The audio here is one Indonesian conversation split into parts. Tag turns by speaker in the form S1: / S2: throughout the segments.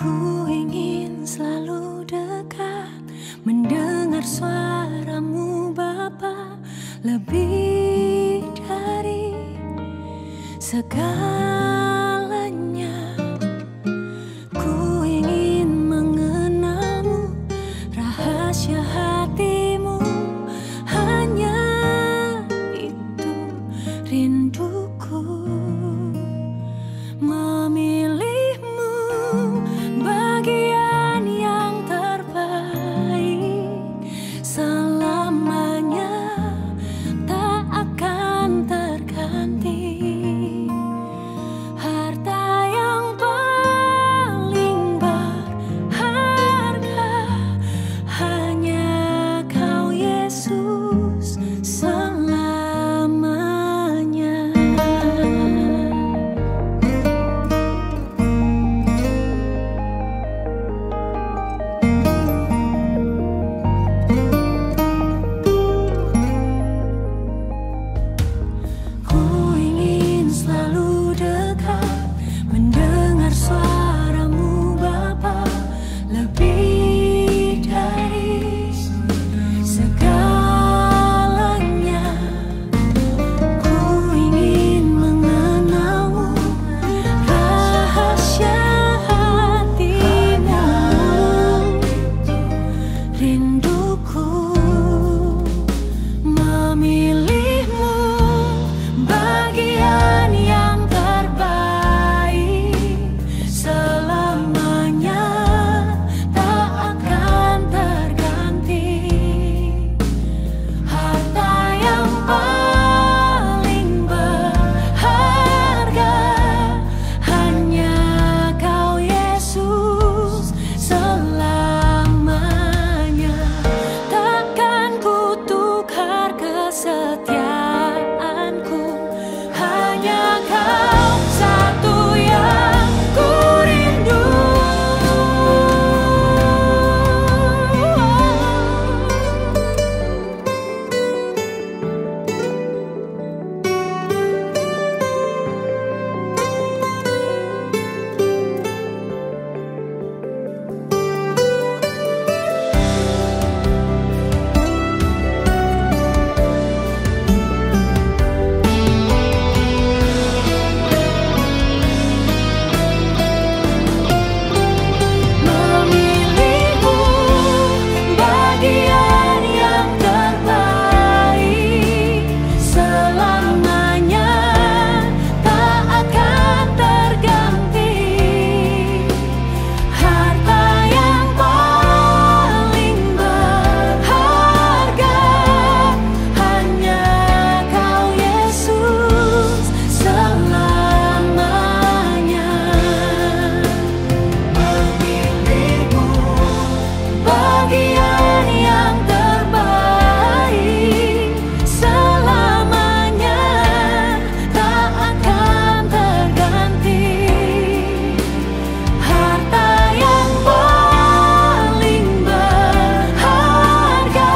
S1: Ku ingin selalu dekat, mendengar suaramu Bapa, lebih dari segalanya. Ku ingin mengenalmu, rahasia hatimu, hanya itu rinduku. Memilihmu bagian yang terbaik, selamanya tak akan terganti. Harta yang paling berharga, hanya Kau Yesus selamanya. Ku ingin selalu dekat, mendengar suaramu Bapa, lebih dari segalanya. Ku ingin mengenalmu, rahasia hatimu, rinduku. Memilihmu bagian yang terbaik, selamanya tak akan terganti. Harta yang paling berharga, hanya Kau Yesus selamanya. Takkan ku tukar kesetiaanku, hanya Kau satu yang ku rindu. Memilihmu bagian yang terbaik, selamanya tak akan terganti. Harta yang paling berharga, hanya Kau Yesus selamanya. Memilihmu bagian yang terbaik, selamanya tak akan terganti. Harta yang paling berharga,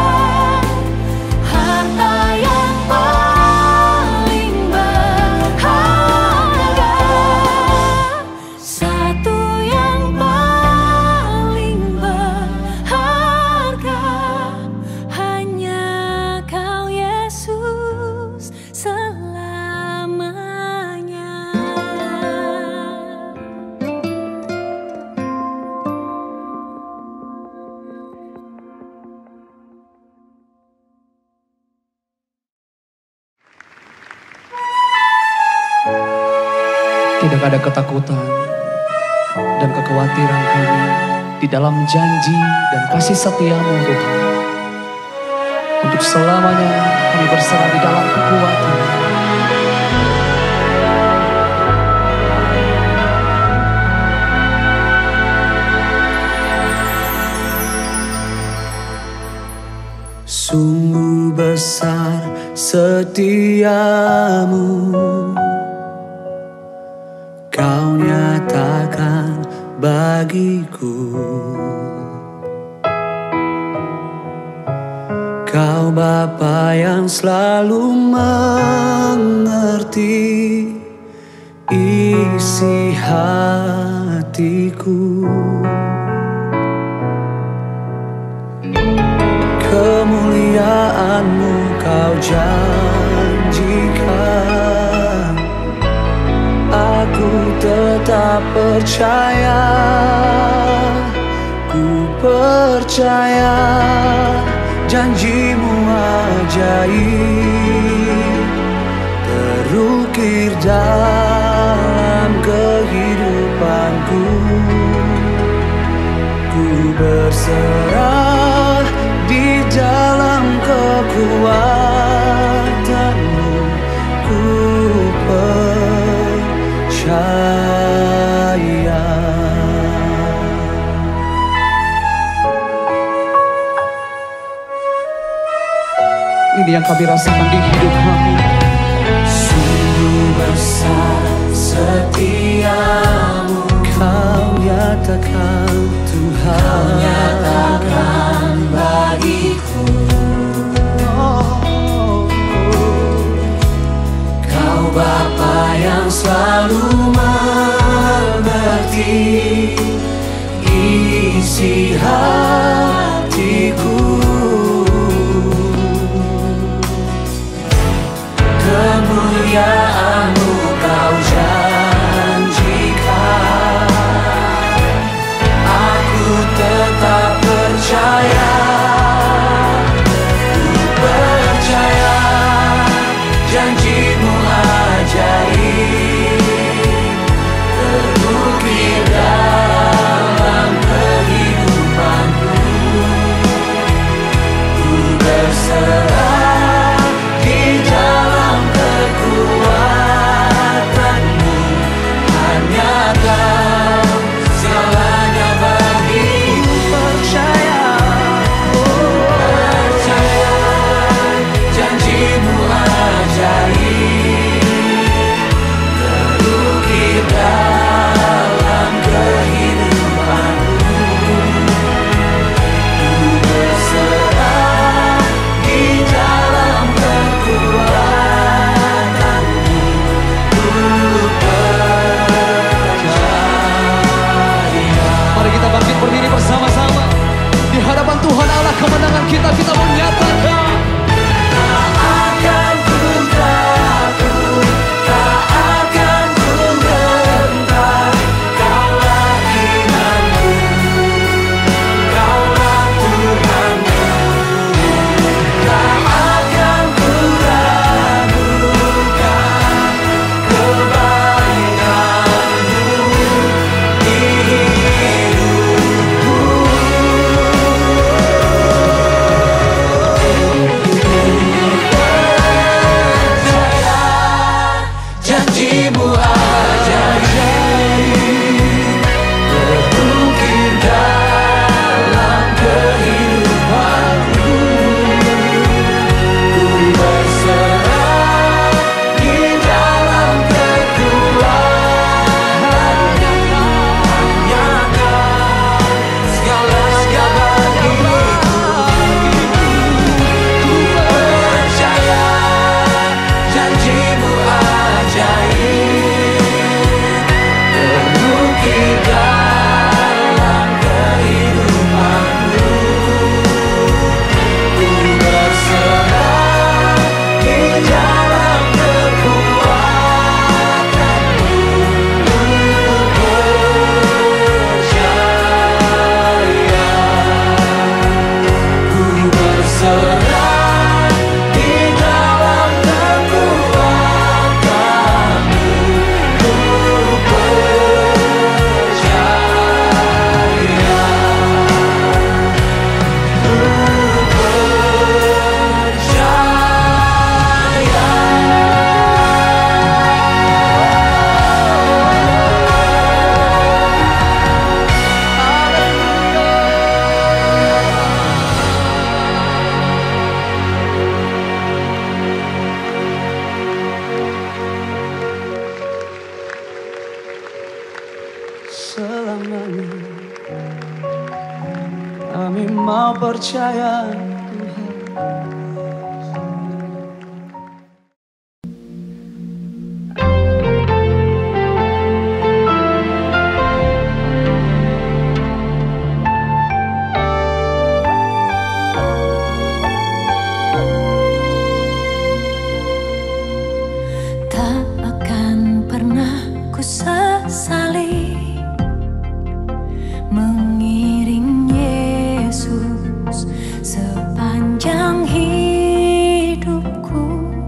S1: harta yang paling berharga, satu yang paling berharga, hanya Kau Yesus selamanya.
S2: Tidak ada ketakutan dan kekhawatiran kami di dalam janji dan kasih setia-Mu Tuhan. Untuk selamanya kami berserah di dalam kekuatan.
S3: Sungguh besar setiamu, Kau nyatakan bagiku. Kau Bapa yang selalu mengerti isi hati. hatiku. Kemuliaan-Mu Kau janjikan, aku tetap percaya. Ku percaya janji-Mu ajaib terukir dalam kehidupanku. Ku berserah di dalam kekuatan-Mu. Ku percaya.
S2: Ini yang kami rasakan di hidup kami.
S3: Sungguh besar setiamu, Kau nyatakan Tuhan. Kau nyatakan bagiku. Kau Bapa yang selalu mengerti isi hatiku. Kemuliaan-Mu Kau janjikan, aku tetap percaya. Ku percaya janji-Mu ajaib terukir dalam kehidupanku. Ku berserah di dalam kekuatan-Mu. Hanya Kau segalanya bagiku. Percaya, percaya janji-Mu ajaib terukir dalam kehidupanku. Ku berserah di dalam kekuatan-Mu. Ku percaya.
S2: Mari kita bangkit berdiri bersama-sama di hadapan Tuhan Allah kemenangan kita. Kita menyatakan
S3: Tak akan ku takut, tak akan ku gentar. Kaulah imanku, Kaulah Tuhanku. Tak akan ku ragukan kebaikan-Mu di hidupku. Janji-Mu ajaib terukir dalam kehidupanku. Ku berserah di dalam kekuatan-Mu. Hanya Kau segalanya bagiku. Ku percaya janji-Mu ajaib terukir dalam kehidupanku. Ku berserah di dalam kekuatan-Mu. Ku percaya. Ku berserah di dalam kekuatan-Mu. Ku selamanya kami mau percaya Tuhan.
S1: mengiring Yesus sepanjang hidupku,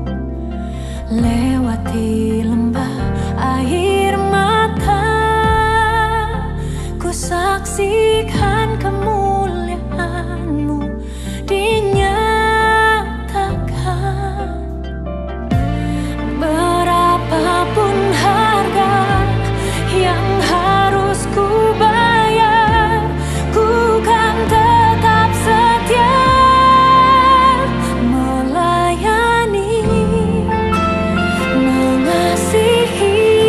S1: lewati lembah air mata, ku saksikan kemuliaan-Mu dinyatakan. Berapapun harga yang harus ku bayar, ku kan tetap setia melayani,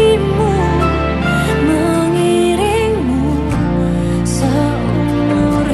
S1: mengasihi-Mu, mengiring-Mu seumur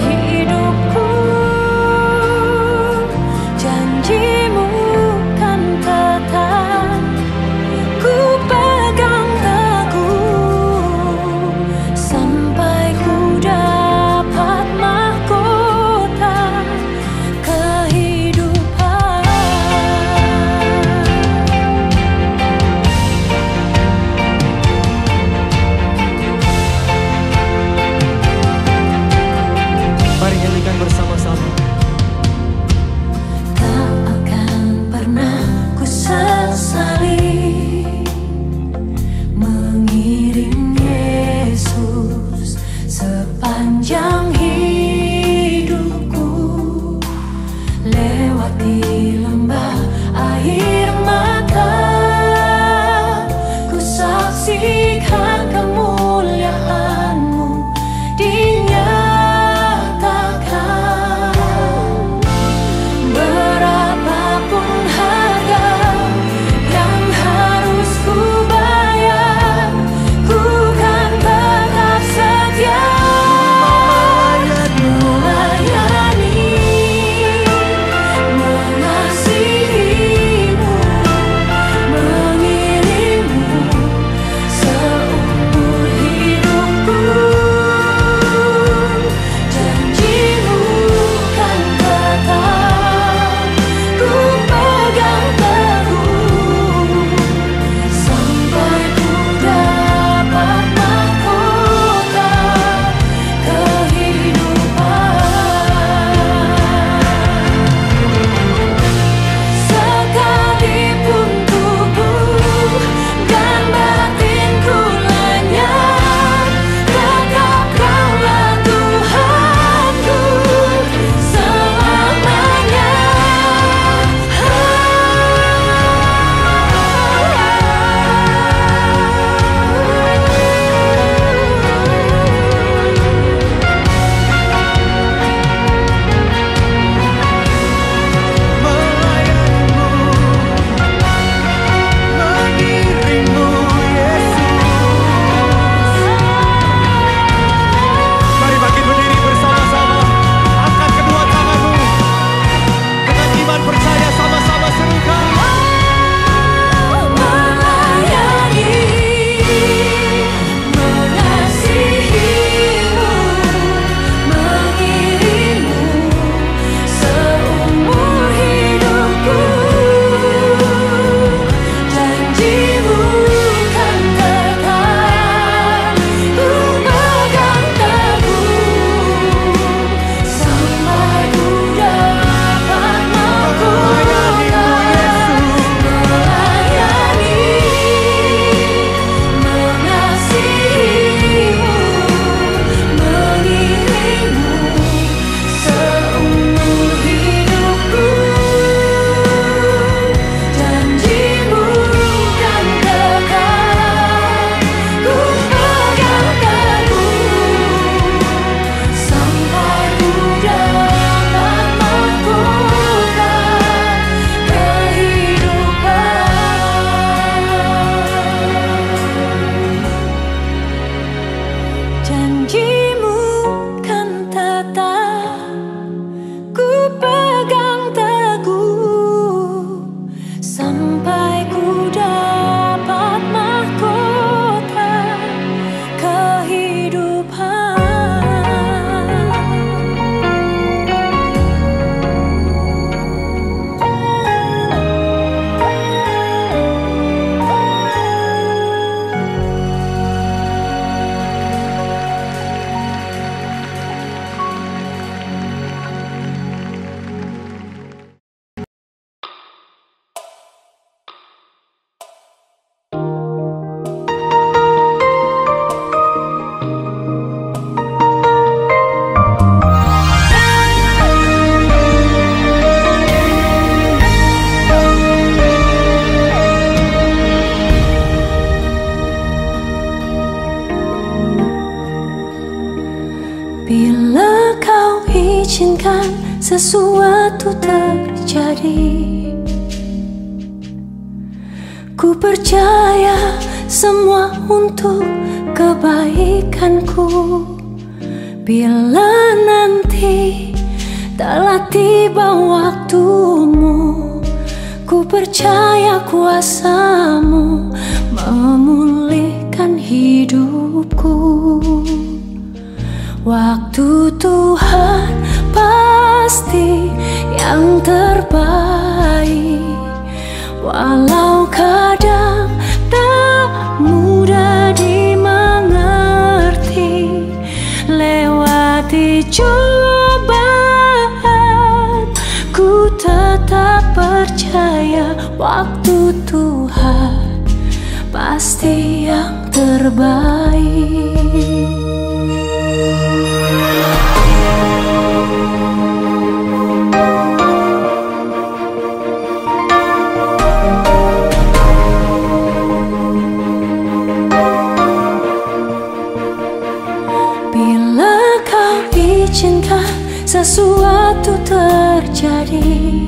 S1: Bila kau izinkan sesuatu terjadi, ku percaya semua untuk kebaikanku. Bila nanti telah tiba waktumu, ku percaya kuasamu memulihkan hidupku. Waktu Tuhan pasti yang terbaik, walau kadang tak mudah dimengerti. Lewati cobaan, ku tetap percaya waktu Tuhan pasti yang terbaik. Bila kau izinkan sesuatu terjadi,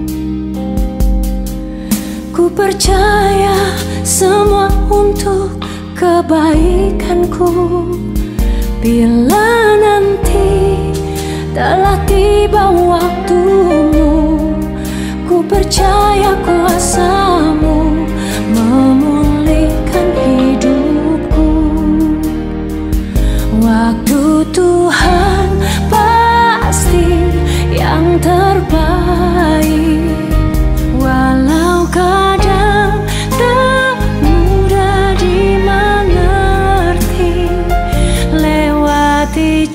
S1: ku percaya semua untuk kebaikanku. Bila nanti telah tiba waktumu, ku percaya kuasamu memulihkan hidupku. Waktu Tuhan pasti yang terbaik, walau kadang tak mudah dimengerti. Lewati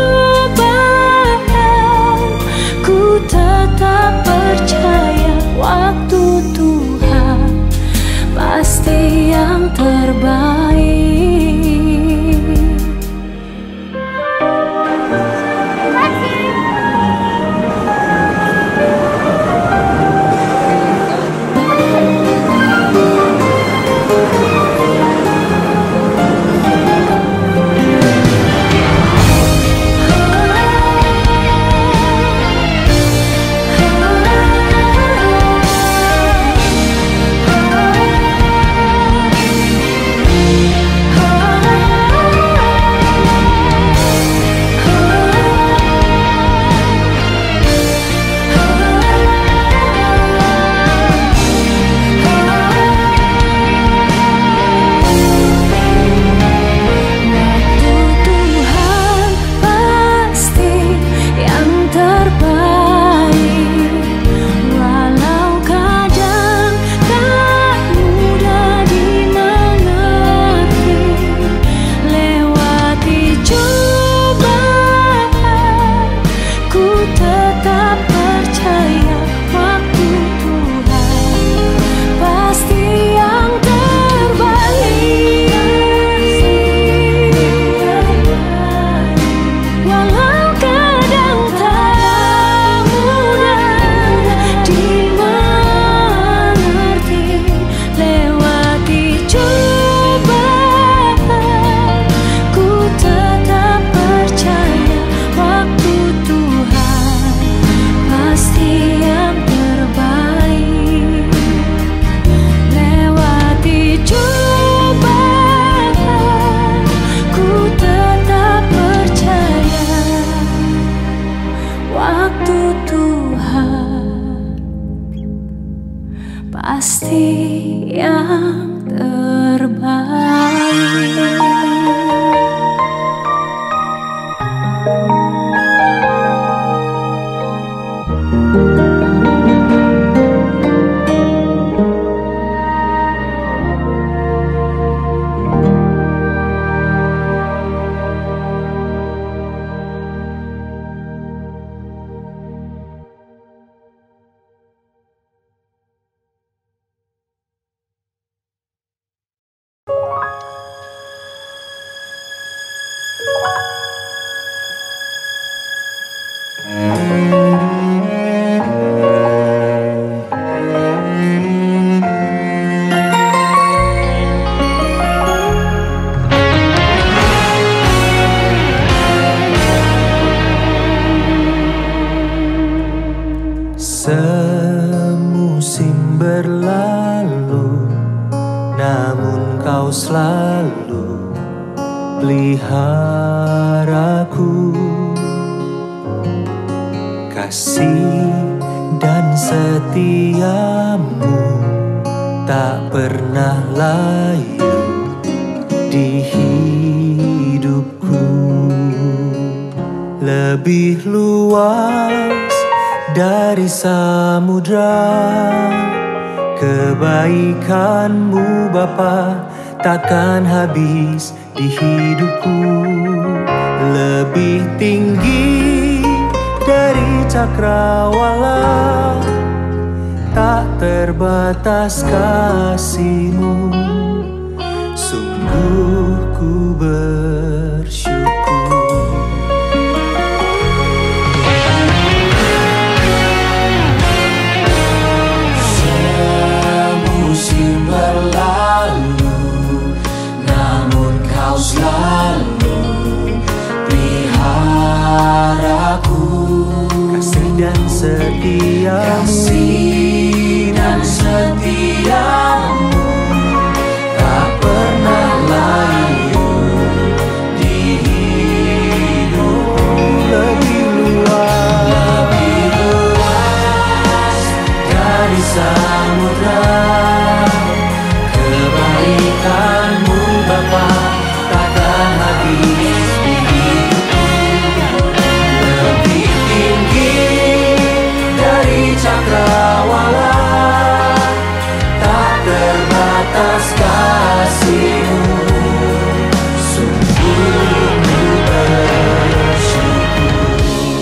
S1: cobaan, ku tetap percaya waktu Tuhan pasti yang terbaik. Pasti yang terbaik.
S3: kasih dan setiamu tak pernah layu di hidupku. Lebih luas dari samudra kebaikanmu Bapa, takkan habis di hidupku. Lebih tinggi dari cakrawala, tak terbatas kasih-Mu. Sungguh ku bersyukur.
S4: Semusim berlalu, namun Kau selalu peliharaku.
S3: Kasih dan setiamu,
S4: kasih dan setiamu tak pernah layu di hidupku.
S3: lebih luas
S4: Dari samudra kebaikan-Mu Bapa, takkan habis di hidupku. Lebih tinggi dari cakrawala, tak terbatas kasih-Mu. Sungguh ku bersyukur.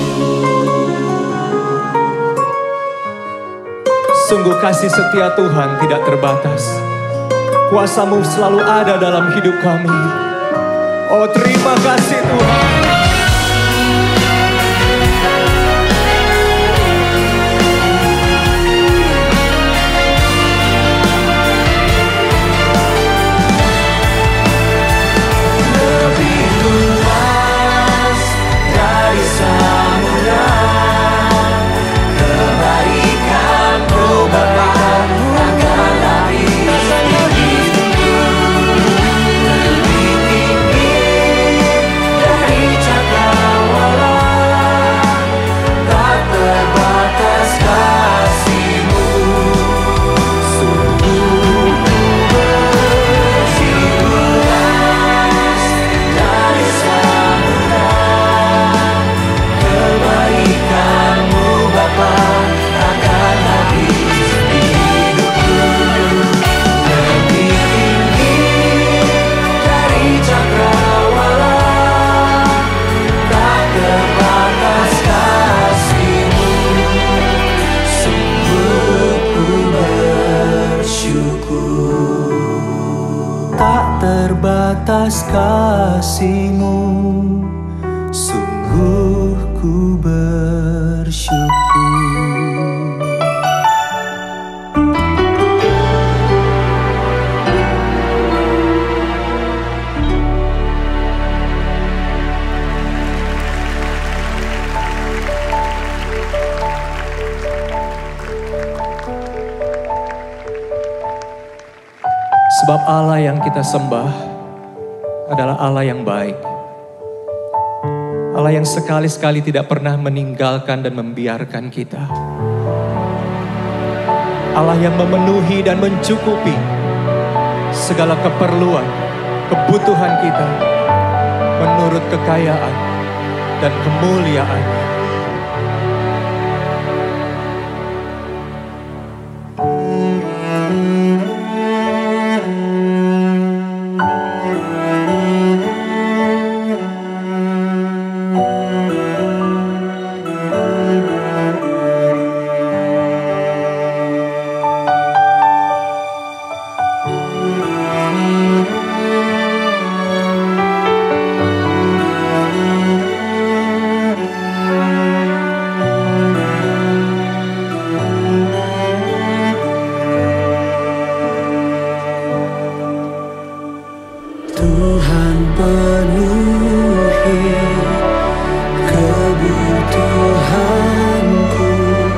S2: Sungguh kasih setia Tuhan tidak terbatas. Kuasa-Mu selalu ada dalam hidup kami. Oh, terima kasih Tuhan.
S4: Lebih luas dari samudra kebaikan-Mu Bapa, takkan habis di hidupku. Lebih tinggi dari cakrawala, tak terbatas kasih-Mu. Sungguh ku bersyukur. Dari samudra kebaikan-Mu Bapa, takkan habis di hidupku. Lebih tinggi dari cakrawala, tak terbatas kasih-Mu. Sungguh ku bersyukur.
S3: tak terbatas kasih-Mu. Sungguh ku bersyukur.
S2: Sebab Allah yang kita sembah adalah Allah yang baik. Allah yang sekali-sekali tidak pernah meninggalkan dan membiarkan kita. Allah yang memenuhi dan mencukupi segala keperluan, kebutuhan kita menurut kekayaan dan kemuliaan-Nya.
S4: Tuhan penuhi kebutuhanku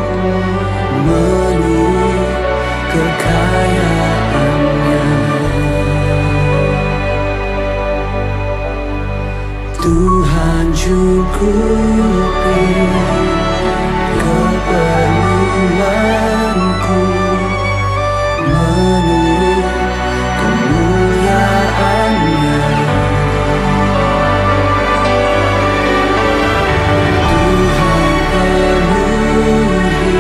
S4: menurut kekayaan-Nya. Tuhan cukupi
S3: Tuhanku menurut kemuliaan-Nya. Tuhan penuhi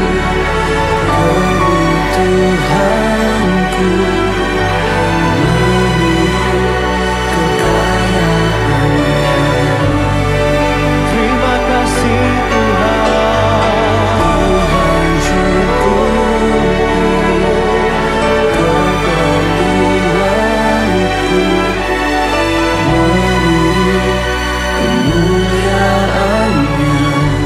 S3: kebutuhanku menurut kekayaan-Nya.
S2: Terima kasih Tuhan.
S3: Tuhan cukupi keperluanku menurut kemuliaan-Nya.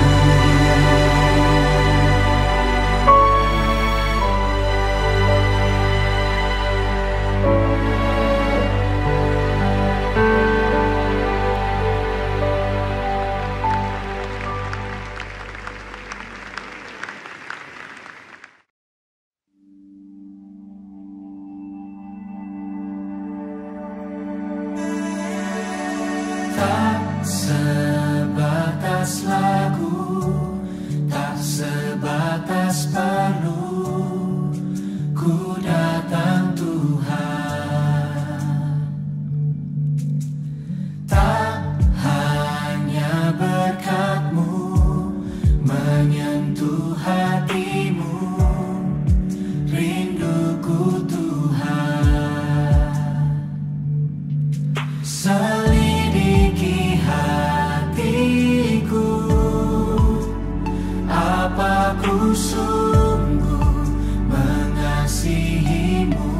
S3: Tak sebatas lagu, tak sebatas perlu, ku datang Tuhan. Tak hanya berkat-Mu menyentuh hatimu, rinduku Tuhan. Selidiki hatiku, apa ku sungguh mengasihi-Mu.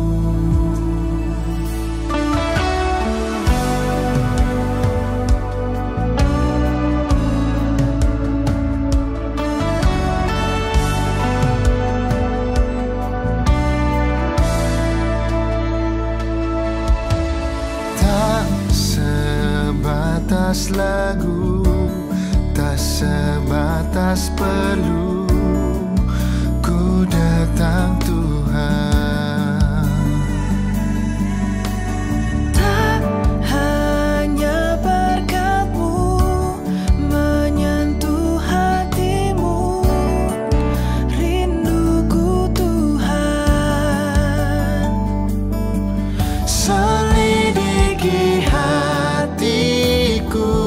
S3: Tak sebatas lagu, tak sebatas perlu, ku datang Tuhan. Tak hanya berkat-Mu menyentuh hatimu, rinduku Tuhan. Selidiki hatiku,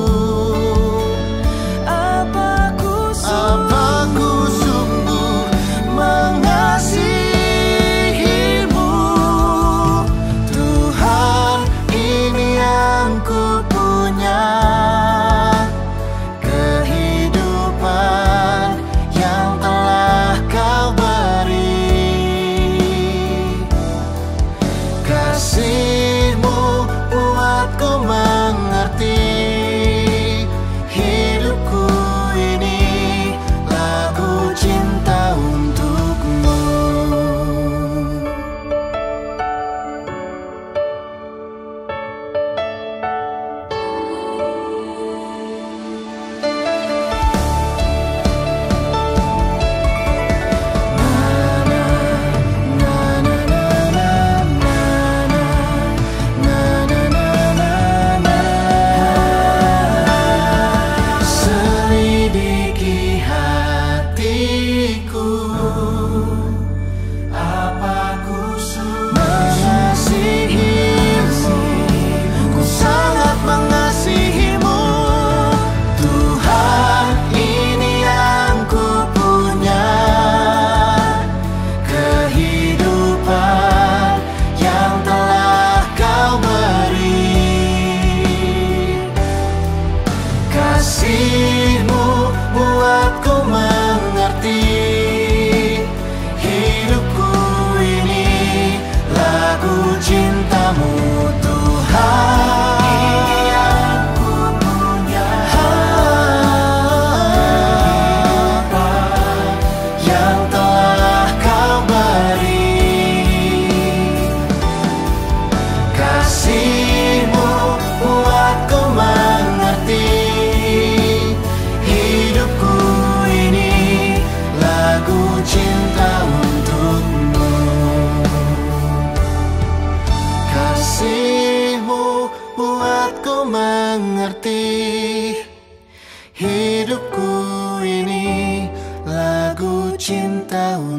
S3: apa ku sungguh mengasihi-Mu. Tuhan, ini yang ku punya, kehidupan yang telah Kau beri. Kasih-Mu buatku mengerti, hidupku ini lagu cinta untuk-Mu. Selidiki hatiku, apa ku sungguh mengasihi-Mu. Ku sangat mengasihi-Mu. Tuhan, ini yang ku punya, kehidupan yang telah Kau beri. Kasih-Mu buatku mengerti, hidupku ini lagu cinta-Mu. Tuhan, ini yang ku punya, kehidupan yang telah Kau beri. Kasih-Mu buatku mengerti,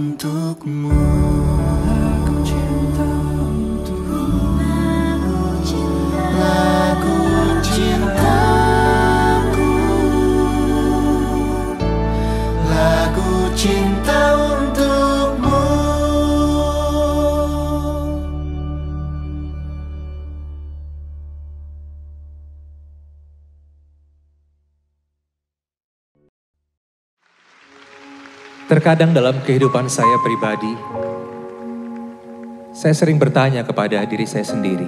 S3: untukmu. Lagu cintaku, lagu cinta untukmu.
S2: Terkadang dalam kehidupan saya pribadi, saya sering bertanya kepada diri saya sendiri,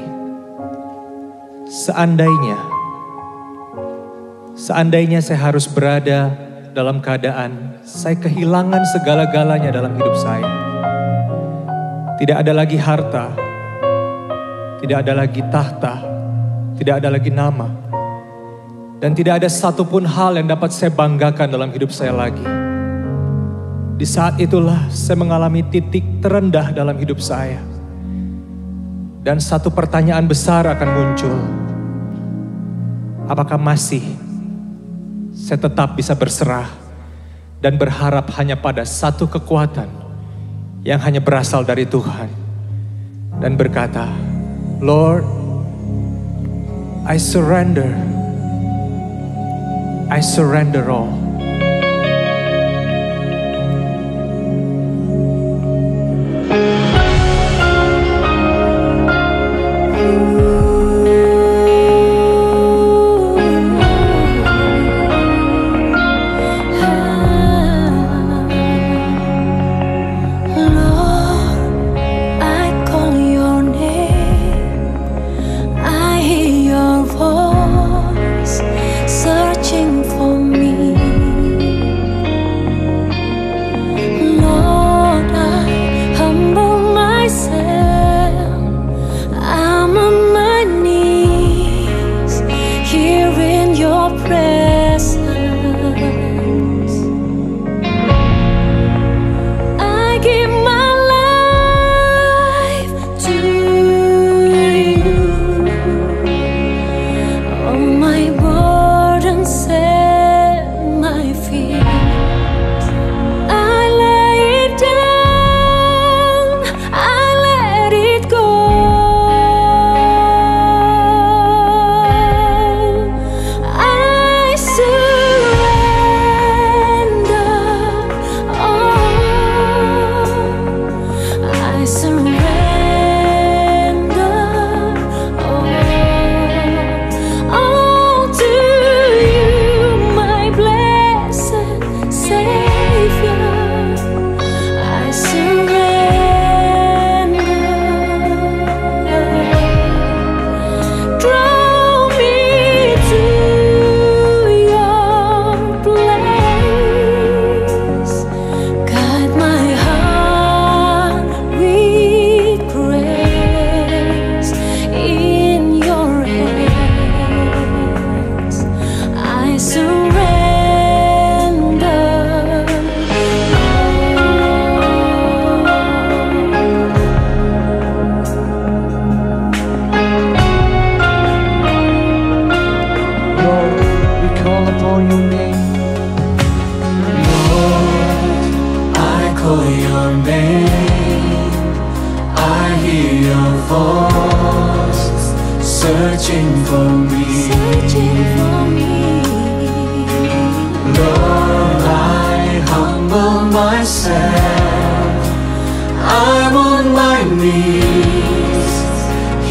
S2: seandainya saya harus berada dalam keadaan saya kehilangan segala-galanya dalam hidup saya. Tidak ada lagi harta, tidak ada lagi tahta, tidak ada lagi nama, dan tidak ada satupun hal yang dapat saya banggakan dalam hidup saya lagi. Di saat itulah saya mengalami titik terendah dalam hidup saya. Dan satu pertanyaan besar akan muncul. Apakah masih saya tetap bisa berserah dan berharap hanya pada satu kekuatan yang hanya berasal dari Tuhan. Dan berkata, Lord, I surrender all.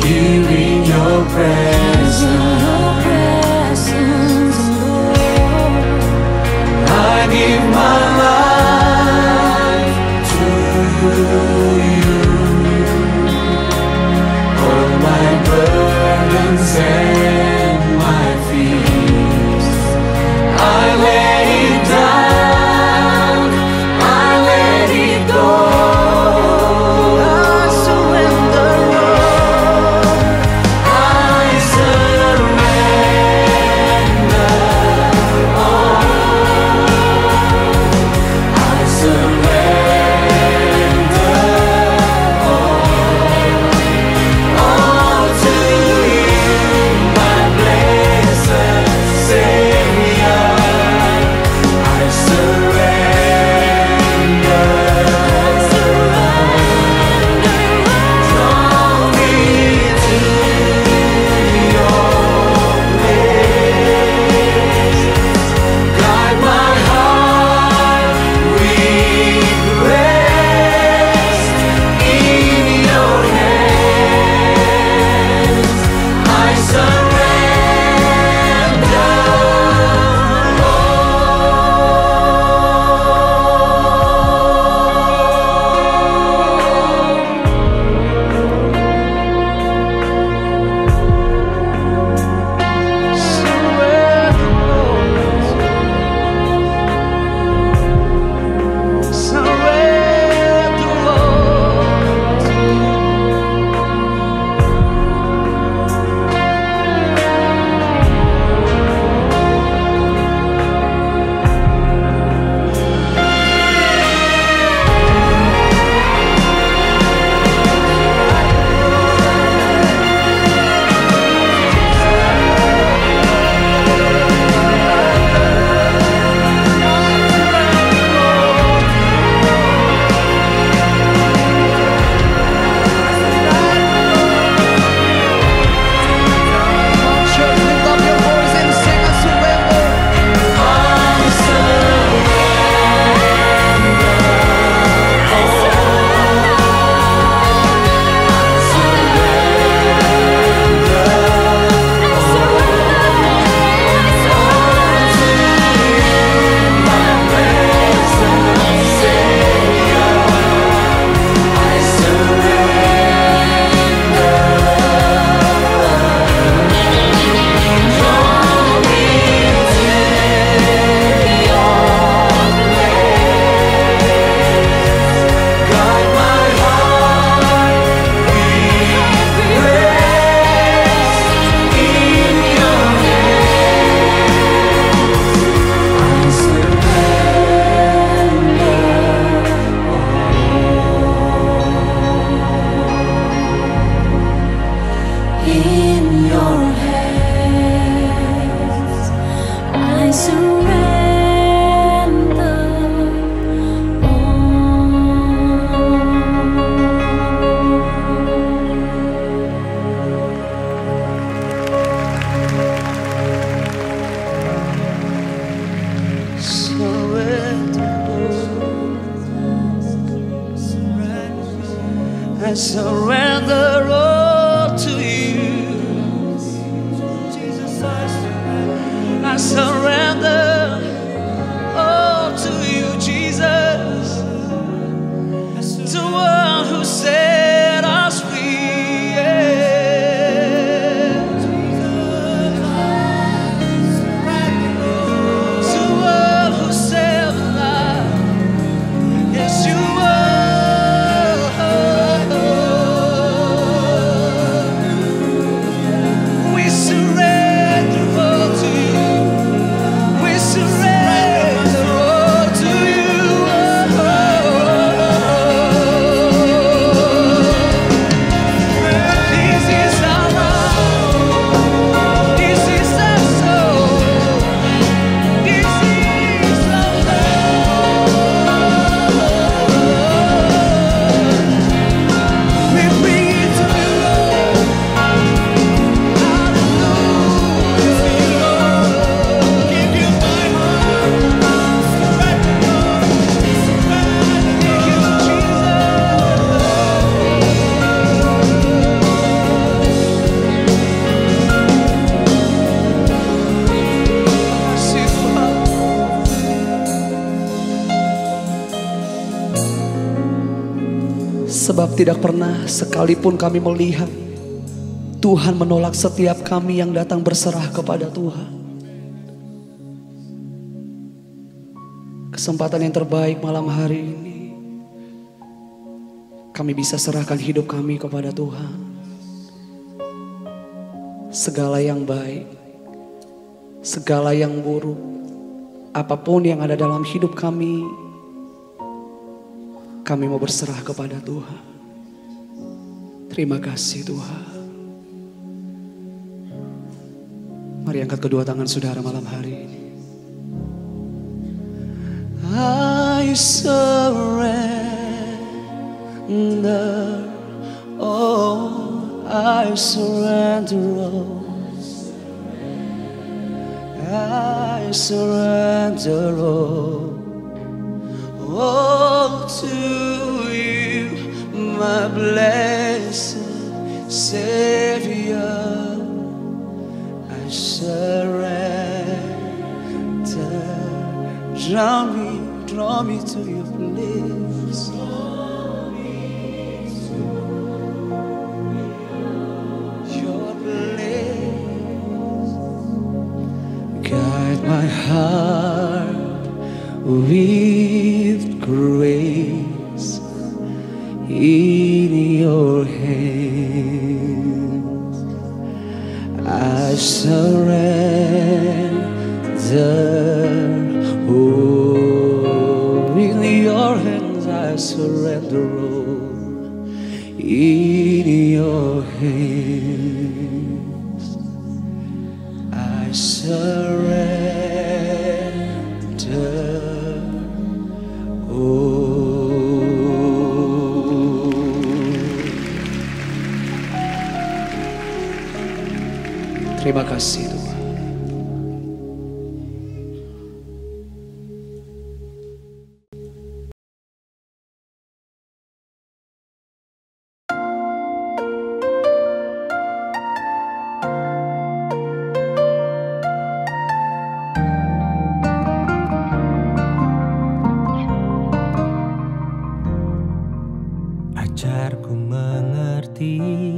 S1: Presence, Lord. I surrender
S4: I surrender all to you. Jesus, I surrender all to you, Jesus. The one who set us free. Yeah. The one who set us free. Yes, you are. Sebab tidak pernah sekalipun kami melihat Tuhan menolak setiap kami yang datang berserah kepada Tuhan. Kesempatan yang terbaik malam hari ini, kami bisa serahkan hidup kami kepada Tuhan. Segala yang baik, segala yang buruk, apapun yang ada dalam hidup kami mau berserah kepada Tuhan. Terima kasih Tuhan. Mari angkat kedua tangan saudara malam hari ini. I surrender all, I surrender all, I surrender all to you, my blessed Savior. I surrender. Draw me to your place. Your place. Guide my heart with grace in your hands. I surrender. Oh, in your hands I surrender all. In your hands I surrender all. Terima kasih Tuhan.
S2: Ajarku mengerti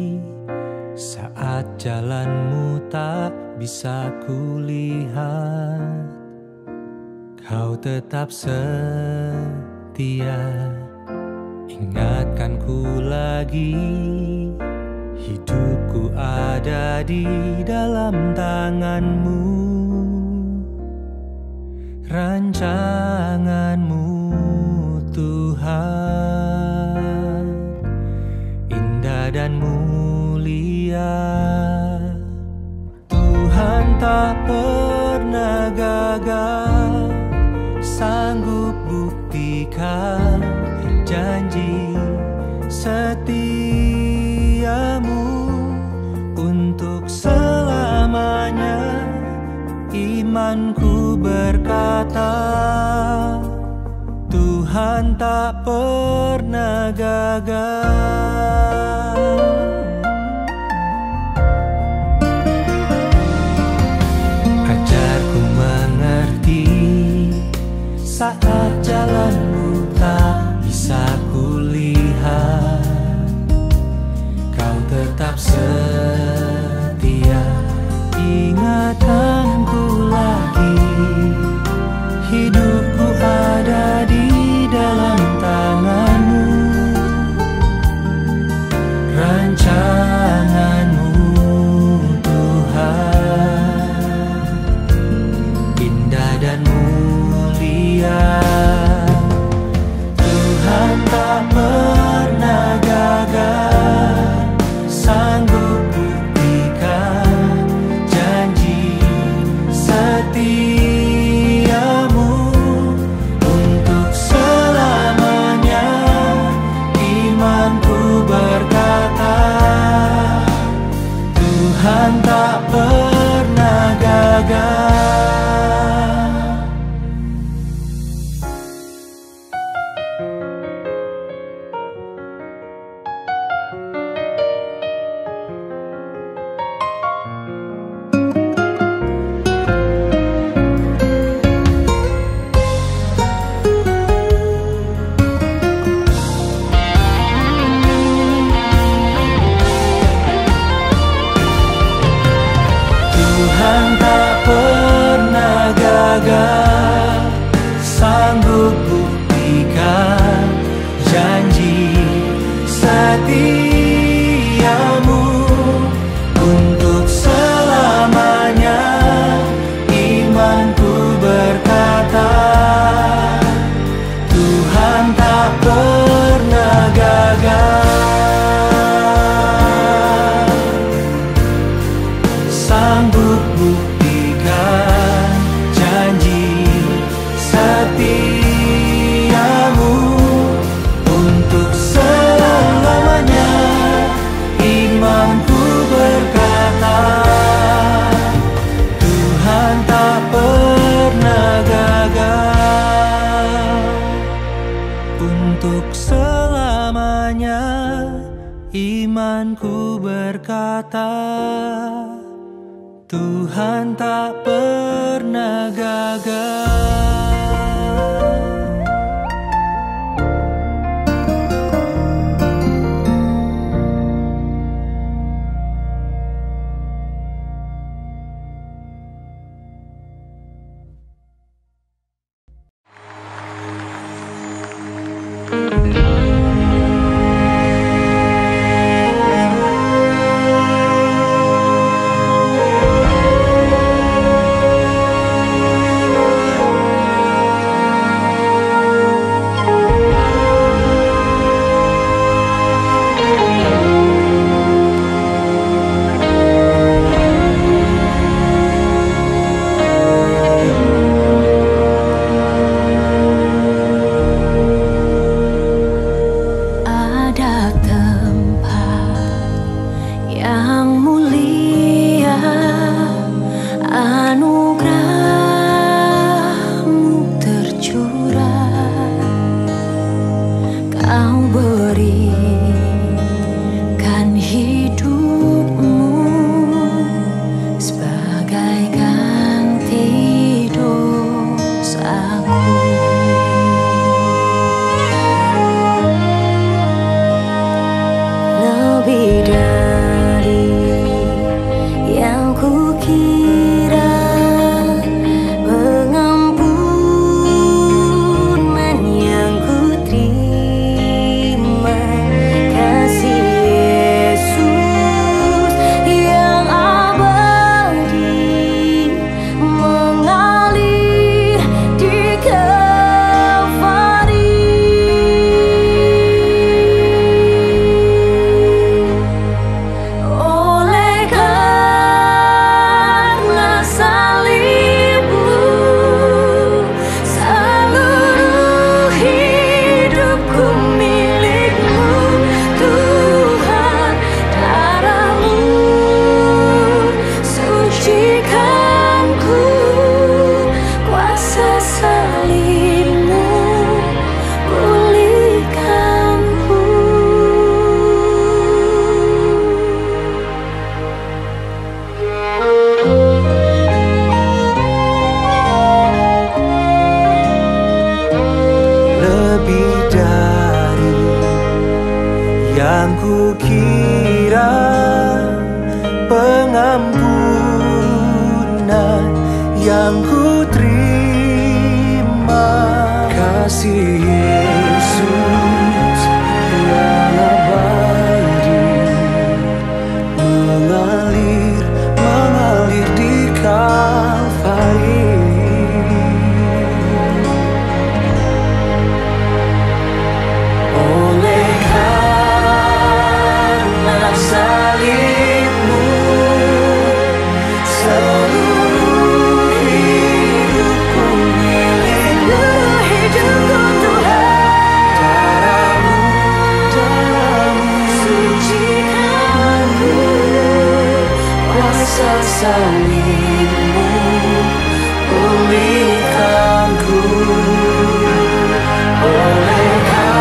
S2: saat jalanmu tak bisa kulihat. Kau tetap setia, ingatkanku lagi. Hidupku ada di dalam tanganmu, rancanganmu Tuhan, indah dan mulia. Tuhan tak pernah gagal
S3: gagal, sanggup buktikan janji setiamu untuk selamanya. Imanku berkata, Tuhan tak pernah gagal. Ajarku mengerti saat jalanmu tak bisa kulihat, kau tetap setia. Ingatanku lagi, hidupku ada di dalam tanganmu. Rancanganmu Tuhan, indah dan mulia. Tuhan tak pernah gagal, sanggup buktikan janji setiamu untuk selamanya. Imanku berkata, Tuhan tak pernah gagal. Tuhan tak pernah gagal, sanggup buktikan janji setiamu untuk selamanya. Imanku berkata, Tuhan tak pernah gagal, sanggup buktikan janji setiamu untuk selamanya. Imanku berkata, Tuhan tak pernah gagal untuk selamanya. Imanku berkata, Tuhan tak pernah gagal.
S4: kasih Yesus yang abadi mengalir di Kalvari. Oleh karena salibmu, seluruh hidupku milikmu. Daramu sucikanku, kuasa salibmu pulihkanku. Oleh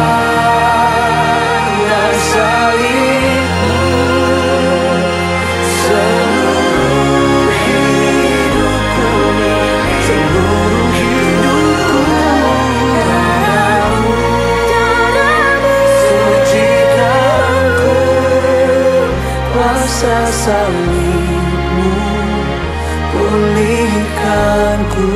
S4: karena salibmu, seluruh hidupku milik, seluruh hidupku. Daramu sucikanku, kuasa salibmu pulihkanku.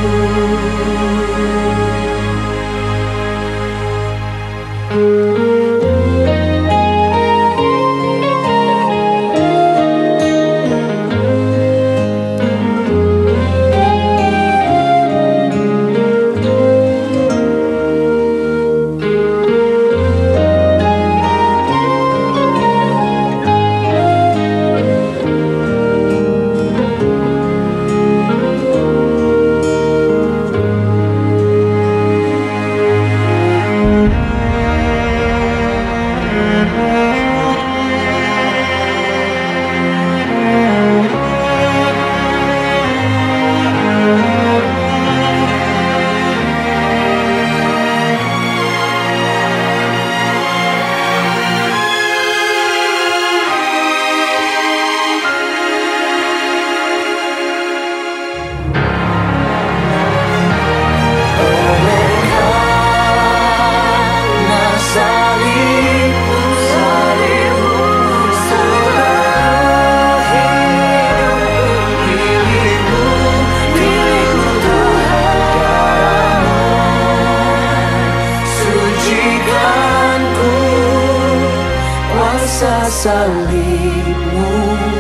S4: Salibmu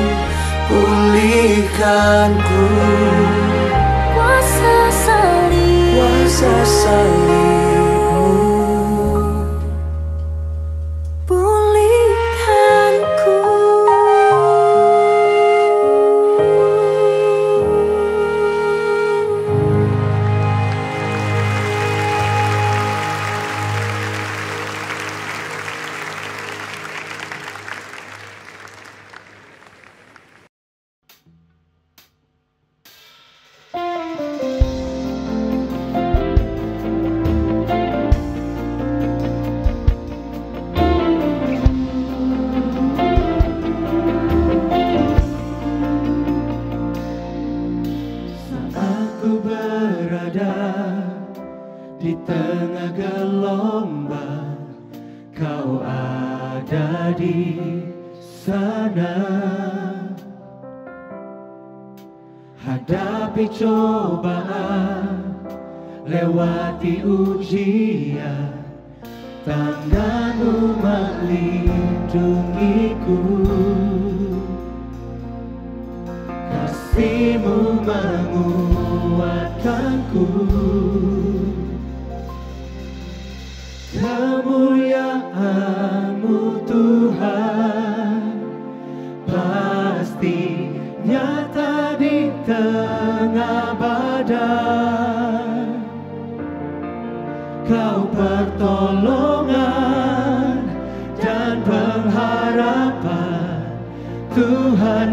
S4: pulihkanku, kuasa salibmu pulihkanku.
S3: Di tengah gelombang, Kau ada di sana. Hadapi cobaan, lewati ujian, tangan-Mu melindungiku. Kasih-Mu menguatkanku. Kemuliaan-Mu Tuhan pasti nyata di tengah badai. Kau pertolongan dan pengharapan, Tuhan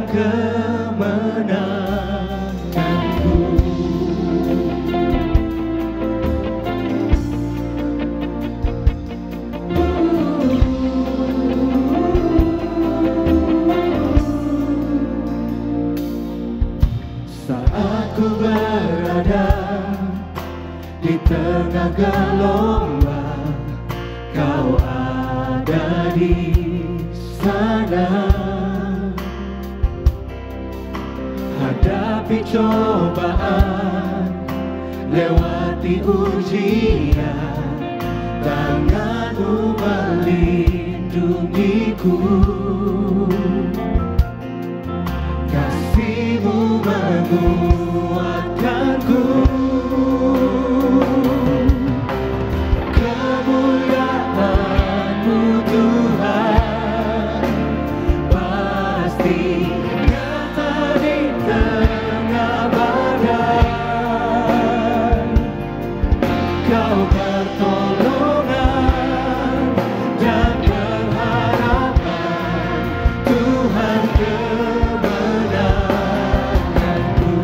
S3: kemenanganku. Di tengah gelombang, Kau ada di sana. Hadapi cobaan, lewati ujian, tangan-Mu melindungiku, kasih-Mu menguatkanku. Kemuliaan-Mu Tuhan pasti nyata di tengah badai. Kau pertolongan dan pengharapan, Tuhan kemenanganku.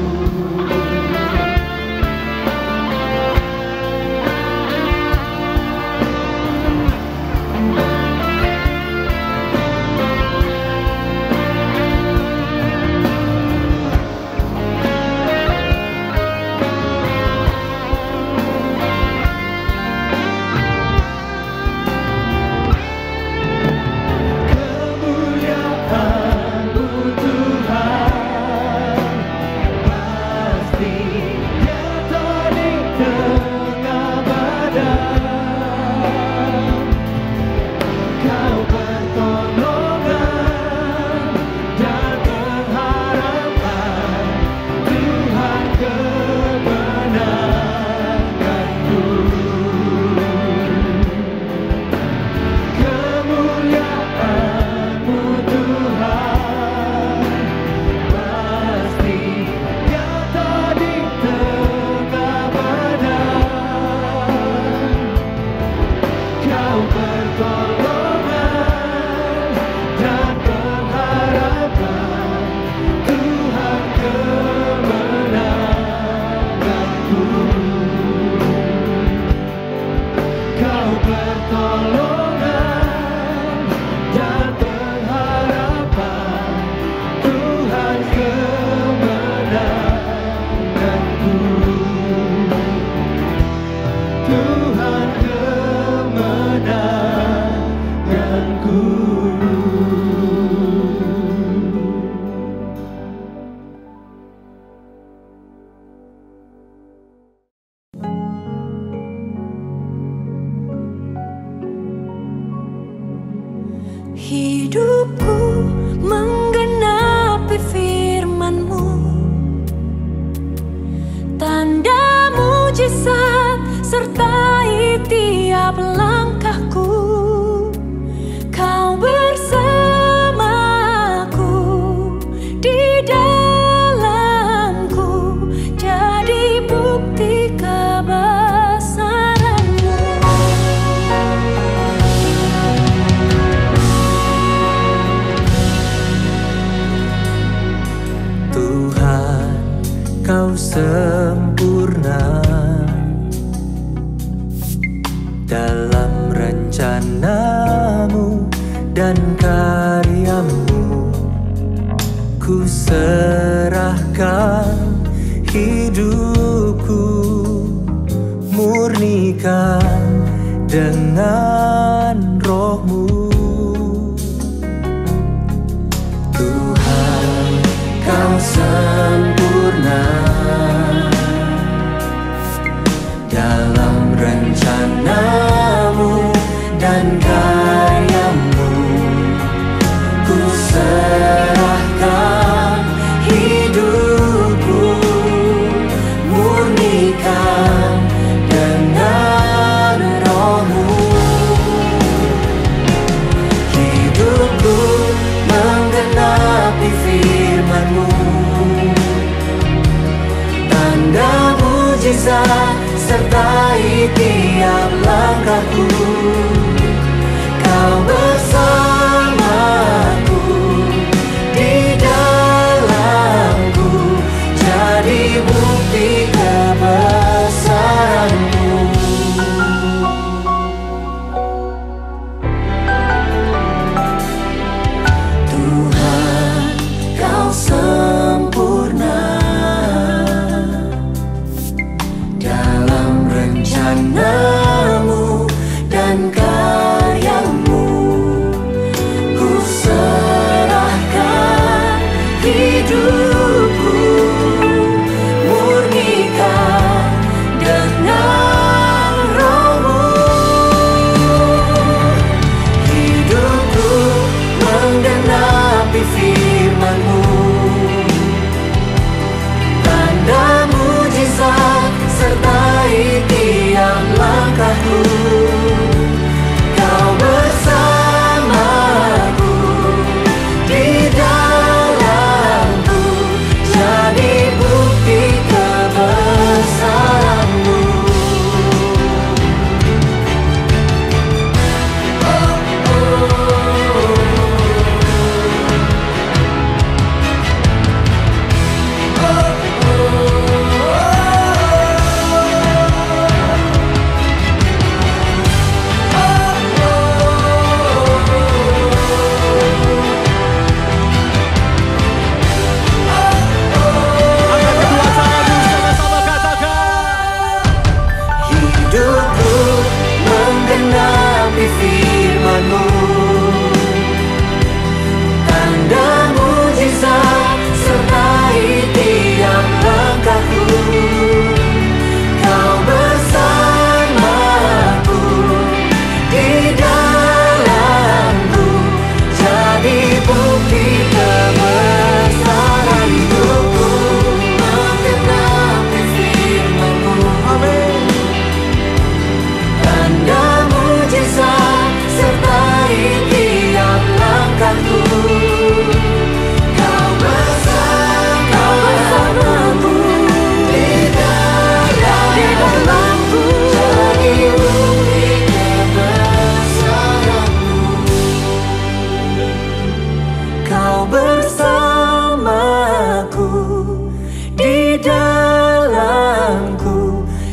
S3: Kemuliaan-Mu Tuhan pasti nyata di tengah badai. Kau pertolongan dan pengharapan, Tuhan kemenanganku. Kemuliaan-Mu Tuhan pasti nyata di tengah badai. Kau pertolongan dan pengharapan, Tuhan kemenanganku. Kau pertolongan dan pengharapan, Tuhan kemenanganku. Tuhan kemenanganku.
S1: Hidupku menggenapi firman-Mu, tanda mujizat sertai tiap langkahku. Kau bersamaku di dalamku, jadi bukti kebesaran-Mu.
S3: Tuhan, Kau sempurna dalam rencana-Mu dan karya-Mu. Ku serahkan hidupku, murnikan dengan Roh-Mu. Tuhan, Kau sempurna dalam rencana-Mu dan karya-Mu. Ku serahkan hidupku, murnikan dengan Roh-Mu. Hidupku menggenapi firman-Mu, tanda mujizat sertai tiap langkahku. Kau bersamaku di dalamku, jadi bukti kebesaran-Mu. Tuhan, Kau sempurna dalam rencana-Mu dan karya-Mu. Ku serahkan hidupku, murnikan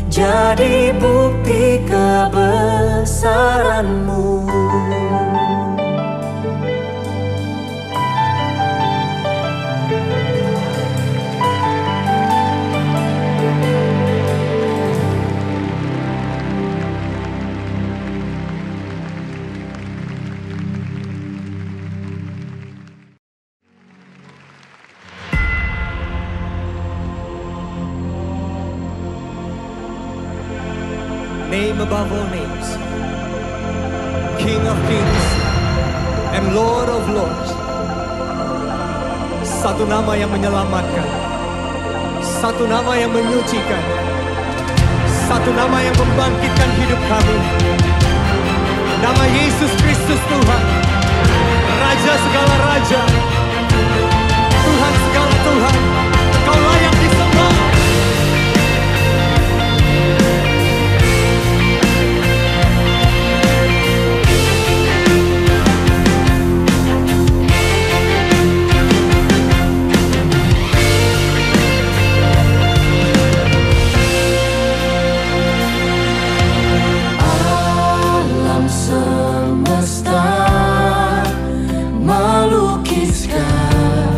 S1: jadi bukti kebesaran-Mu.
S2: Name above all names, King of kings and Lord of lords. Satu nama yang menyelamatkan, satu nama yang menyucikan, satu nama yang membangkitkan hidup kami. Nama Yesus Kristus Tuhan, Raja segala raja, Tuhan segala Tuhan. Kau layak disembah.
S1: Semesta melukiskan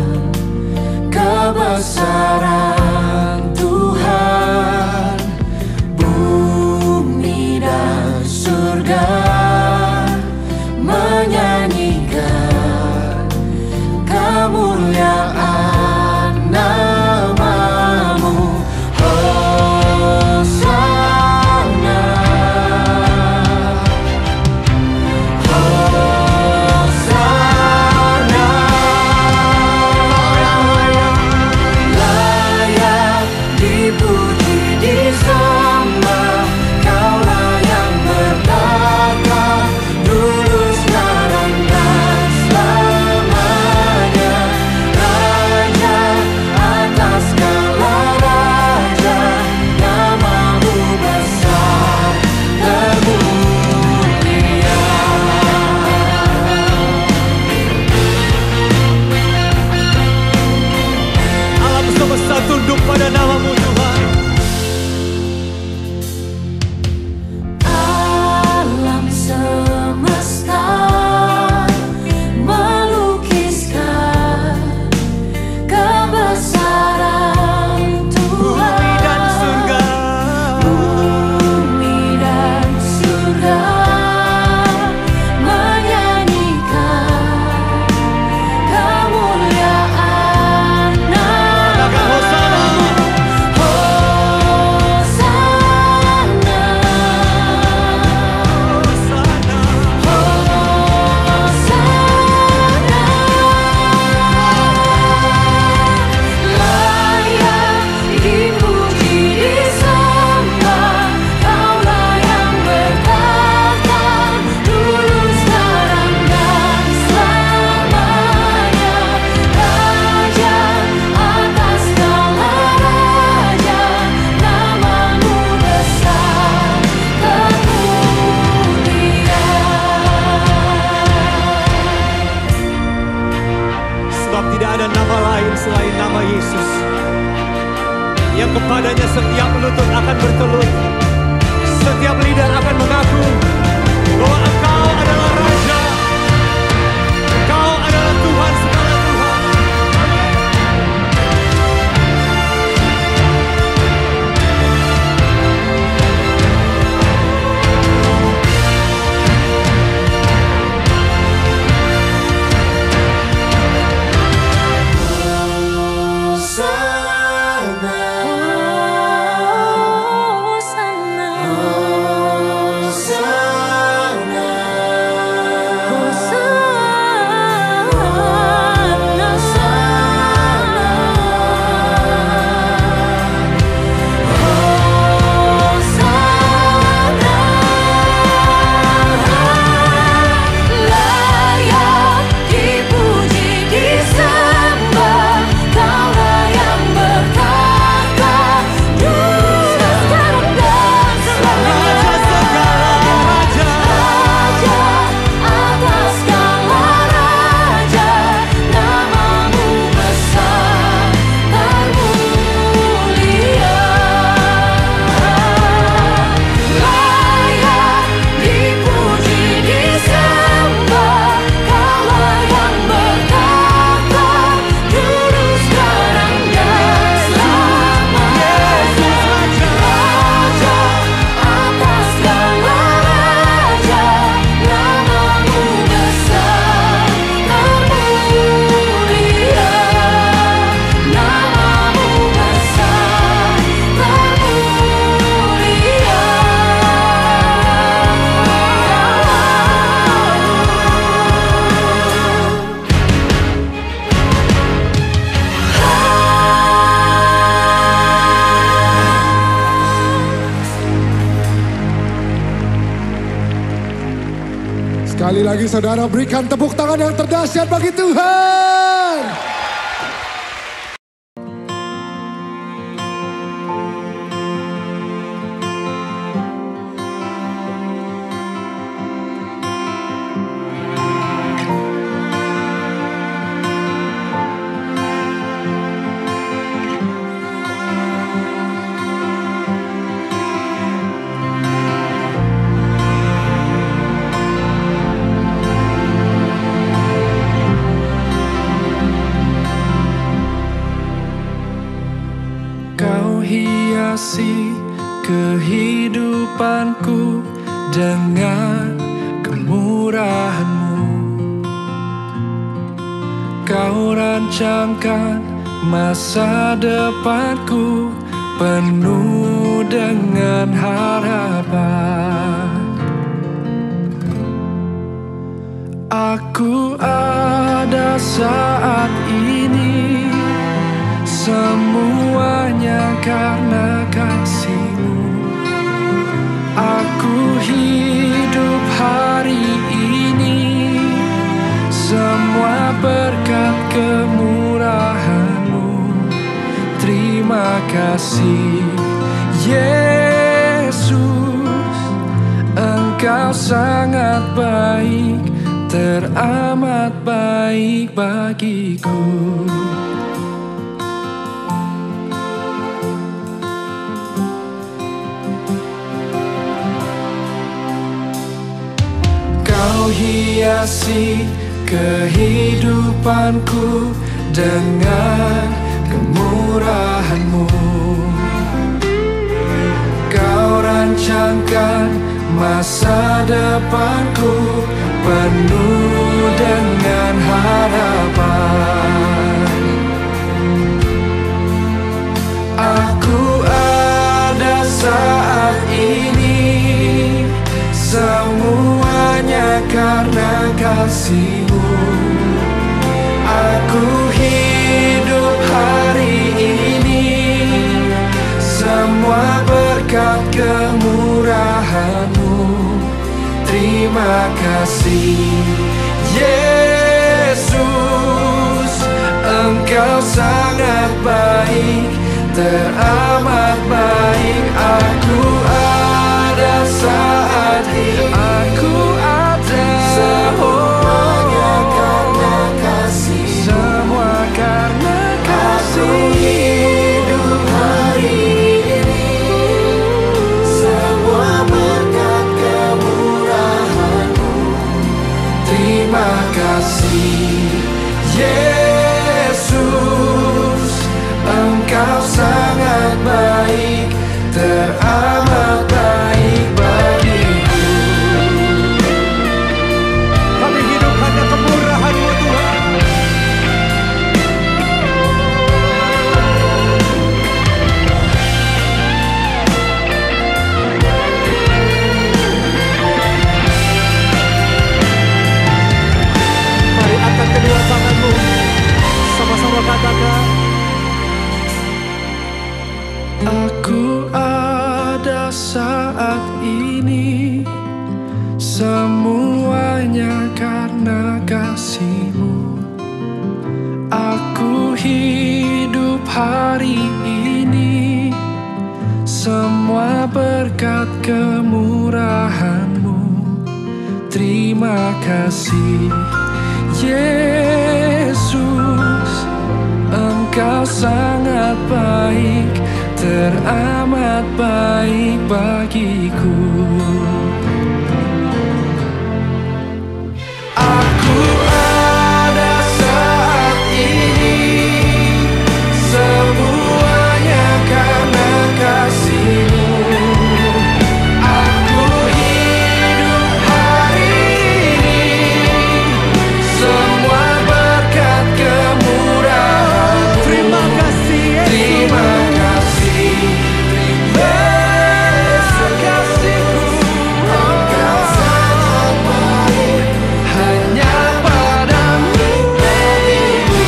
S5: Sekali lagi saudara berikan tepuk tangan yang terdahsyat bagi Tuhan.
S6: Kau hiasi kehidupanku dengan kemurahan-Mu. Kau rancangkan masa depanku penuh dengan harapan. Aku ada saat ini, semuanya karena kasih-Mu. Aku hidup hari ini, semua berkat kemurahan-Mu. Terima kasih Yesus, Engkau sangat baik, teramat baik bagiku. Kau hiasi kehidupanku dengan kemurahan-Mu. Kau rancangkan masa depanku penuh dengan harapan. Aku ada saat ini, semuanya karena kasih-Mu. Aku hidup hari ini, semua berkat kemurahan-Mu. Terima kasih Yesus, Engkau sangat baik, teramat baik. Aku ada saat ini, aku ada, semuanya karena kasih, semua karena kasih. Aku hidup hari ini, semua berkat kemurahan-Mu. Terima kasih Yesus, Engkau sangat baik, teramat baik bagiku.
S2: Kami hidup hanya kemurahan-Mu Tuhan. Mari angkat kedua tangan-Mu, sama-sama katakan.
S6: Aku ada saat ini, semuanya karena kasih-Mu. Aku hidup hari ini, semua berkat kemurahan-Mu. Terima kasih Yesus, Engkau sangat baik, teramat baik bagiku. Aku ada saat ini, semuanya karena kasih-Mu. Aku hidup hari ini, semua berkat kemurahan-Mu.
S2: Terima kasih Yesus.
S6: Terima kasih kasih-Mu. Engkau sangat baik, hanya padamu bagiku.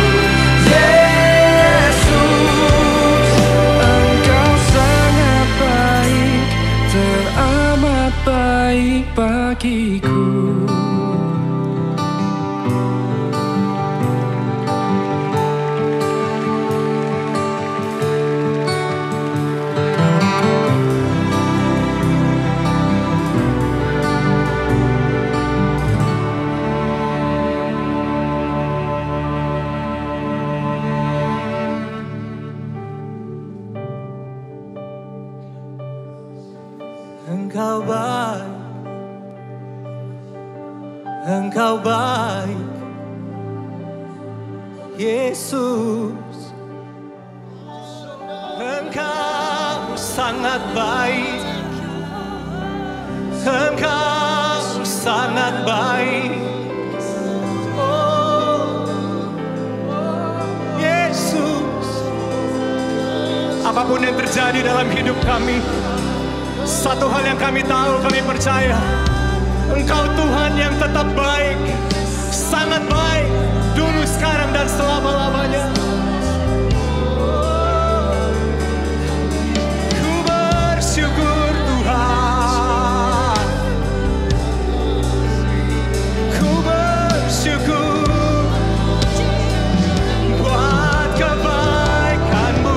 S6: Yesus, Engkau sangat baik, teramat baik bagiku.
S2: Engkau baik, Engkau baik, Yesus. Engkau sangat baik, Engkau sangat baik, oh Yesus. Apapun yang terjadi dalam hidup kami, satu hal yang kami tahu, kami percaya, Engkau Tuhan yang tetap baik, sangat baik, dulu, sekarang, dan selama-lamanya. Ku bersyukur Tuhan, ku bersyukur buat kebaikan-Mu.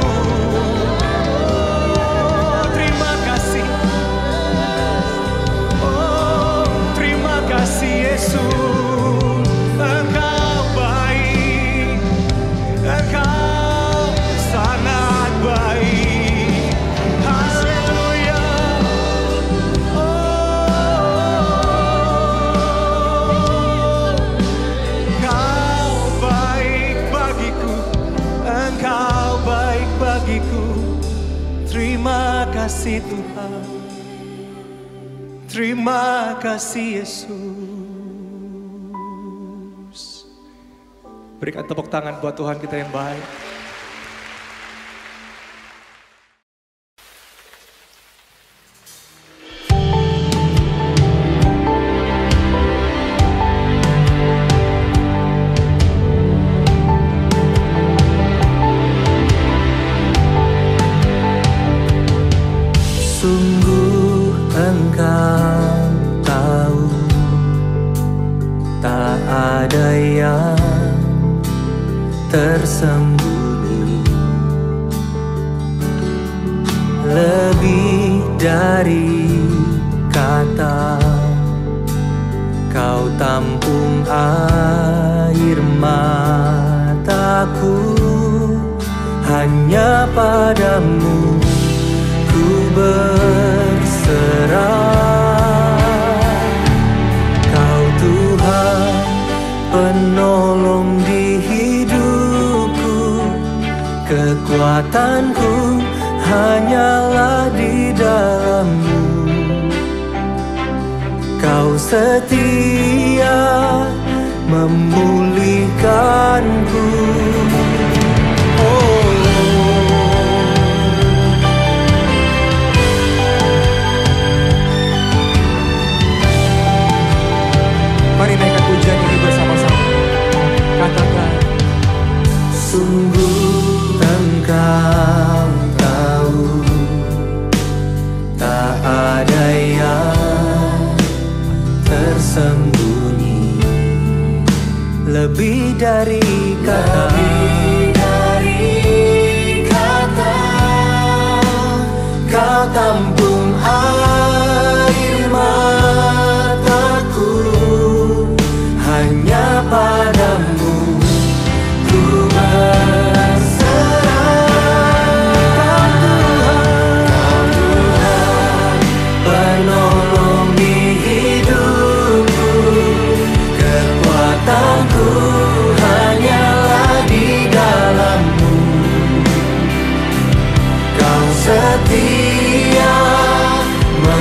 S2: Oh, terima kasih. Oh, terima kasih Yesus. Engkau baik, Engkau sangat baik. Haleluya. Engkau baik bagiku, Engkau baik bagiku. Terima kasih Tuhan, terima kasih Yesus. Berikan tepuk tangan buat Tuhan kita yang baik.
S1: Sungguh Engkau tahu, tak ada yang tersembunyi. Lebih dari kata, Kau tampung air mataku. Hanya padamu ku berserah. Kau Tuhan penolong di hidupku. Kekuatanku hanyalah di dalam-Mu. Kau setia memulihkanku. Oh,
S2: Mari naikkan pujian ini bersama-sama. Katakan,
S1: sungguh Engkau tahu, tak ada yang tersembunyi. Lebih dari kata, Kau tampung air mataku. Hanya padamu ku berserah. Kau Tuhan penolong di hidupku. Kekuatanku hanyalah di dalam-Mu. Kau setia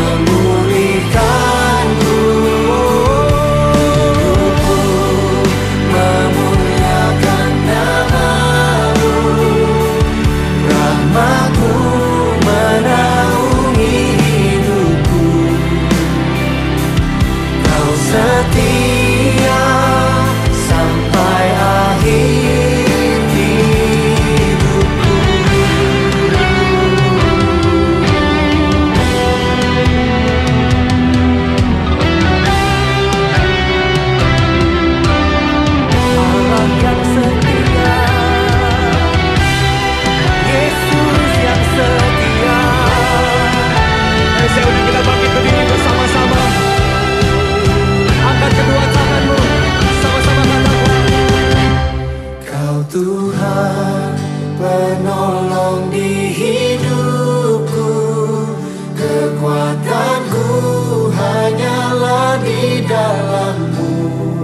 S3: di dalam-Mu.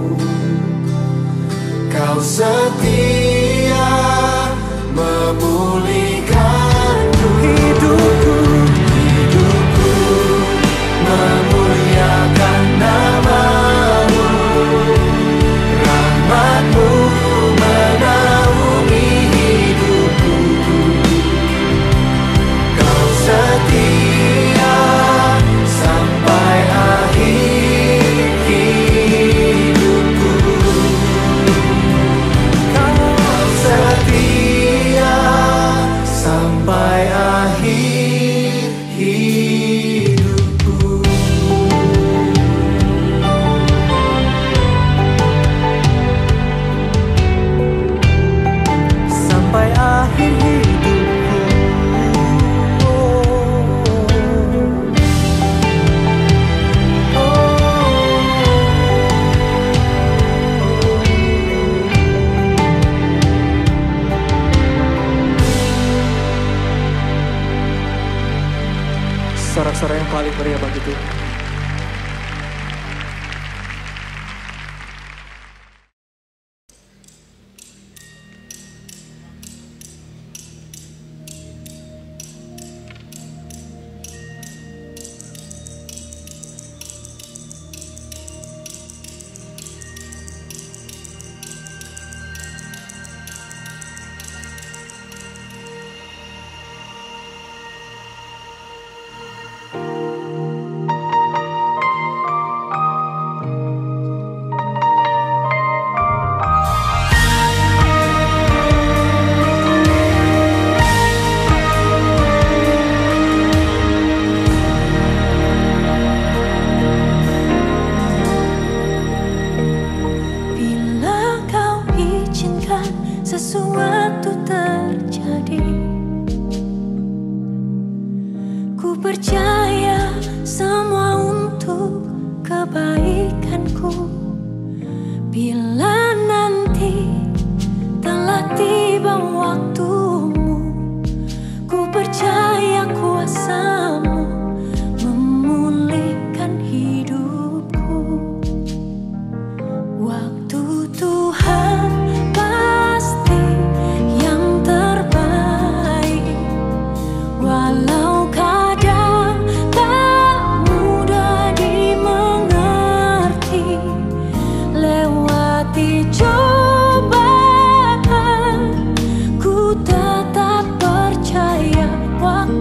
S3: Kau setia memulihkanku. Hidupku memuliakan nama-Mu. Rahmat-Mu menaungi hidupku. Kau setia sampai akhir hidupku. Kau setia sampai akhir hidupku. Sampai akhir hidupku.
S2: Sorak-sorak yang paling meriah bagi Tuhan.
S7: Sesuatu terjadi, ku percaya semua untuk kebaikanku. Bila nanti telah tiba waktumu, ku percaya kuasa-Mu memulihkan hidupku. Waktu Tuhan pasti yang terbaik, walau kadang tak mudah dimengerti. Lewati cobaan, ku tetap percaya waktu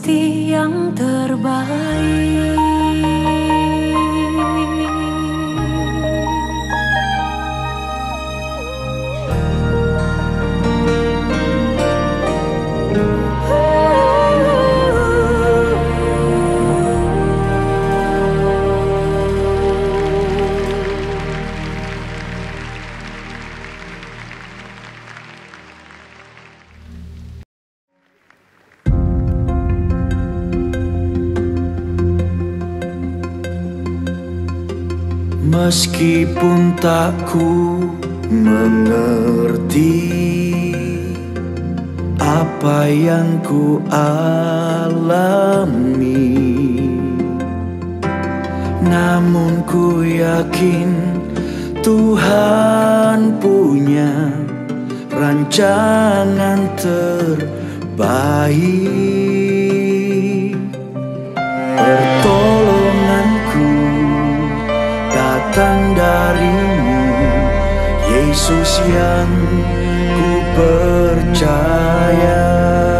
S7: pasti yang terbaik.
S1: Meskipun tak ku mengerti apa yang ku alami, namun ku yakin Tuhan punya rancangan terbaik. Pertolonganku datang darimu, Yesus yang ku percaya,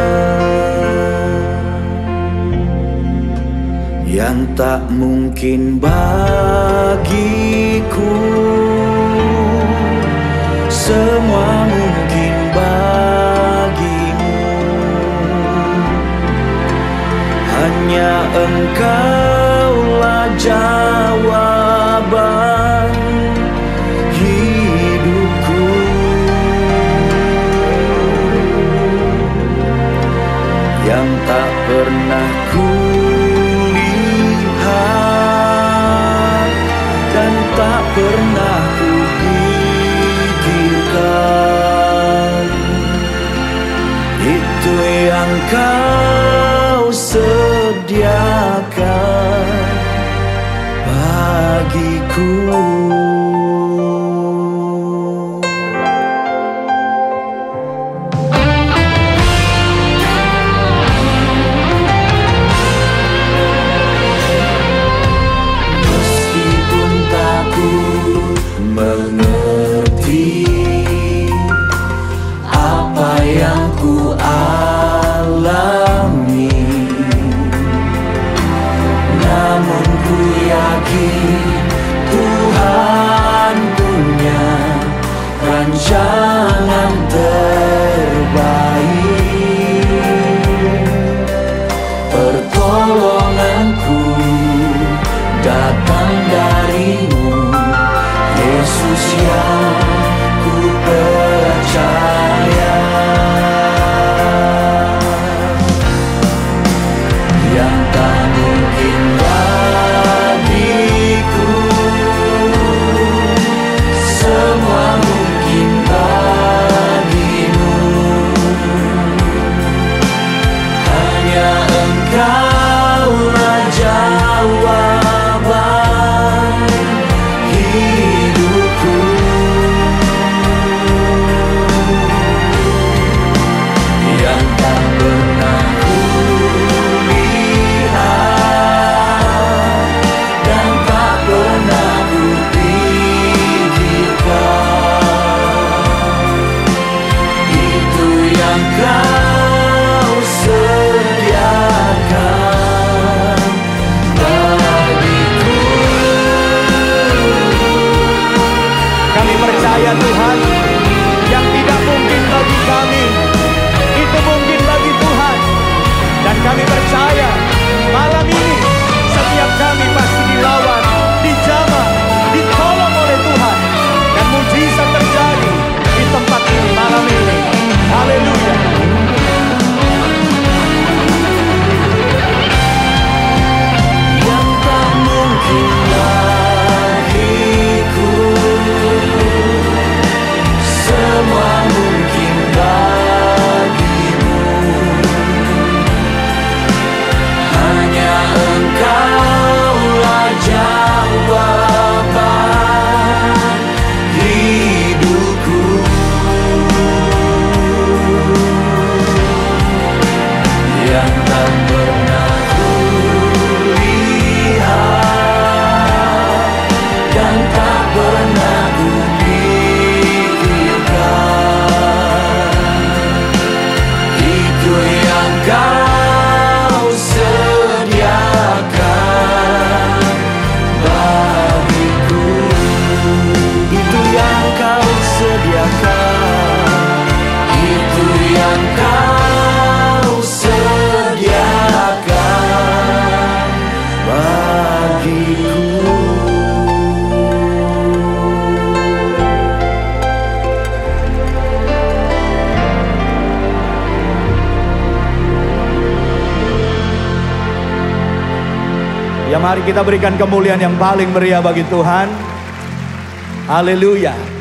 S1: yang tak mungkin bagiku, semua mungkin bagimu. Hanya Engkaulah jawaban hidupku. Yang tak pernah ku lihat dan tak pernah ku pikirkan, itu yang Kau sediakan bagiku. Meskipun tak ku mengerti apa yang ku alami, namun ku yakin Tuhan punya rancangan terbaik. Pertolonganku datang darimu, Yesus yang ku percaya, yang tak mungkin bagiku, semua mungkin bagimu. Hanya Engkaulah jawaban hidupku.
S8: Ya mari kita berikan kemuliaan yang paling meriah bagi Tuhan. Haleluya.